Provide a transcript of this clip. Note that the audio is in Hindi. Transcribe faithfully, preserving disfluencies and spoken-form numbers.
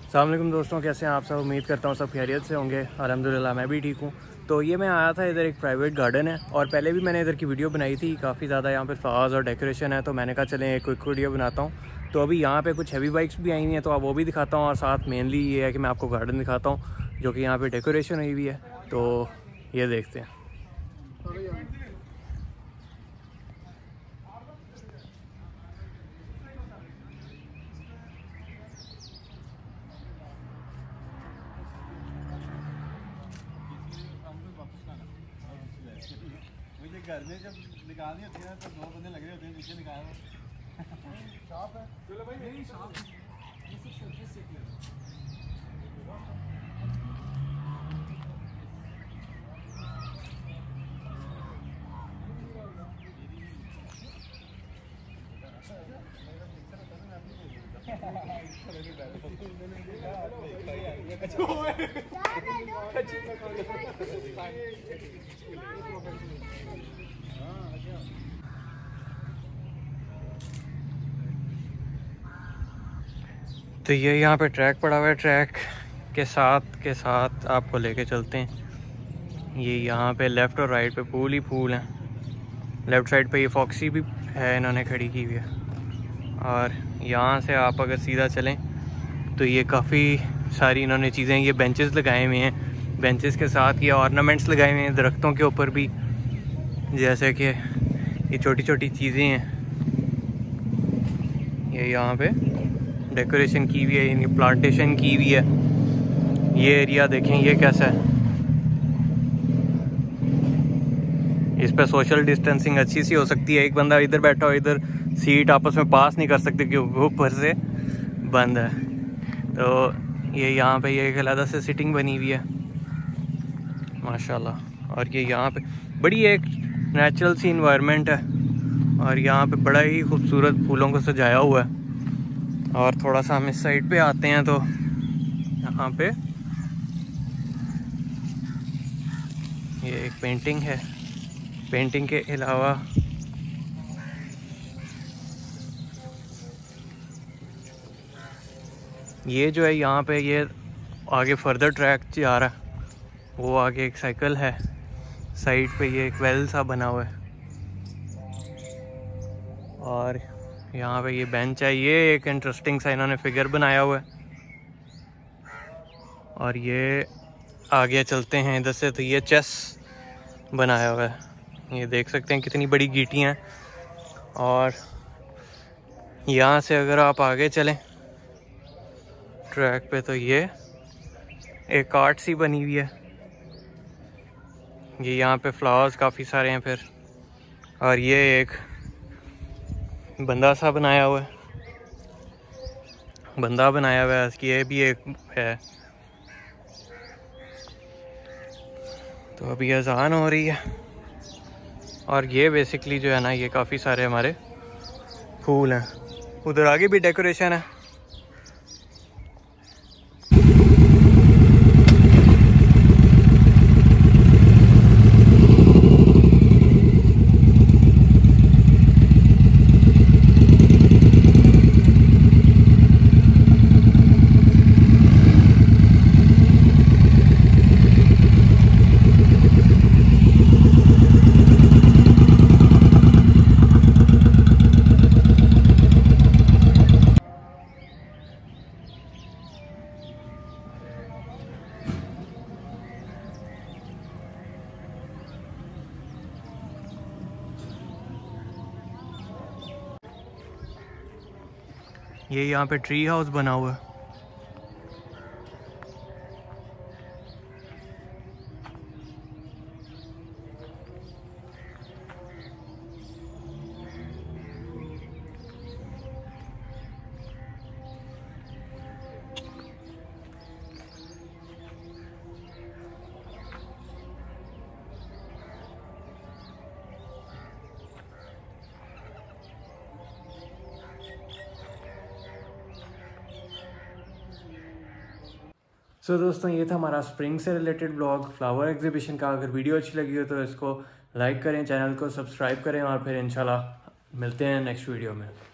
अस्सलाम वालेकुम दोस्तों, कैसे हैं आप सब। उम्मीद करता हूँ सब खैरियत से होंगे। अल्हम्दुलिल्लाह मैं भी ठीक हूँ। तो ये मैं आया था, इधर एक प्राइवेट गार्डन है और पहले भी मैंने इधर की वीडियो बनाई थी। काफ़ी ज़्यादा यहाँ पे फ्लावर्स और डेकोरेशन है, तो मैंने कहा चलें एक क्विक वीडियो बनाता हूँ। तो अभी यहाँ पे कुछ हैवी बाइक्स भी आई हुई हैं, तो आप वो भी दिखाता हूँ और साथ मेनली ये है कि मैं आपको गार्डन दिखाता हूँ जो कि यहाँ पर डेकोरेशन हुई हुई है। तो ये देखते हैं। मुझे घर में जब निकालनी होती है तो दो बंदे लगे होते हैं पीछे निकाल शॉप है। चलो भाई मेरी शॉप तो ये यहाँ पे ट्रैक पड़ा हुआ है, ट्रैक के साथ के साथ आपको लेके चलते हैं। ये यहाँ पे लेफ़्ट और राइट पे फूल ही फूल हैं। लेफ़्ट साइड पे ये फॉक्सी भी है, इन्होंने खड़ी की हुई है। और यहाँ से आप अगर सीधा चलें तो ये काफ़ी सारी इन्होंने चीज़ें, ये बेंचेस लगाए हुए हैं। बेंचेस के साथ ये ऑर्नामेंट्स लगाए हुए हैं दरख्तों के ऊपर भी, जैसे कि ये छोटी छोटी चीज़ें हैं। ये यहाँ पे डेकोरेशन की हुई है, यानी प्लांटेशन की हुई है। ये एरिया देखें ये कैसा है। इस पर सोशल डिस्टेंसिंग अच्छी सी हो सकती है। एक बंदा इधर बैठा हो, इधर सीट आपस में पास नहीं कर सकते क्योंकि ऊपर से बंद है। तो ये यहाँ पे ये एक अलग से सिटिंग बनी हुई है माशाल्लाह। और ये यहाँ पे बड़ी एक नेचुरल सी इन्वायरमेंट है और यहाँ पे बड़ा ही खूबसूरत फूलों को सजाया हुआ है। और थोड़ा सा हम इस साइड पे आते हैं तो यहाँ पे ये एक पेंटिंग है। पेंटिंग के अलावा ये जो है यहाँ पे ये आगे फर्दर ट्रैक जा रहा है, वो आगे एक साइकिल है। साइड पे ये एक वेल सा बना हुआ है और यहाँ पे ये बेंच है। ये एक इंटरेस्टिंग सा इन्होंने फिगर बनाया हुआ है। और ये आगे चलते हैं इधर से तो ये चेस बनाया हुआ है। ये देख सकते हैं कितनी बड़ी गीटियाँ हैं। और यहाँ से अगर आप आगे चलें ट्रैक पे तो ये एक आर्ट सी बनी हुई है। ये यहाँ पे फ्लावर्स काफ़ी सारे हैं फिर। और ये एक बंदा सा बनाया हुआ है, बंदा बनाया हुआ है। ये भी एक है। तो अभी अजान हो रही है और ये बेसिकली जो है ना, ये काफ़ी सारे हमारे फूल हैं। उधर आगे भी डेकोरेशन है। ये यहाँ पे ट्री हाउस बना हुआ है। सो so, दोस्तों ये था हमारा स्प्रिंग से रिलेटेड ब्लॉग, फ्लावर एग्जीबिशन का। अगर वीडियो अच्छी लगी हो तो इसको लाइक करें, चैनल को सब्सक्राइब करें और फिर इंशाल्लाह मिलते हैं नेक्स्ट वीडियो में।